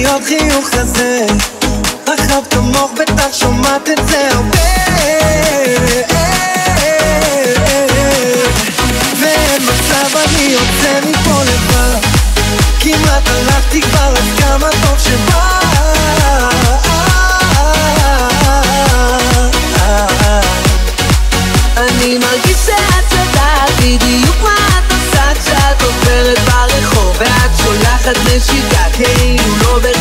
עוד חיוך כזה רחב כמוך בטח שומעת את זה הרבה ואין מצב אני יוצא מפה לבד כמעט הלכתי כבר אז כמה טוב שבא אני מרגיש שאת יודעת בדיוק מה את עושה כשאת עוברת ברחוב ואת שולחת נשיקה כאילו לא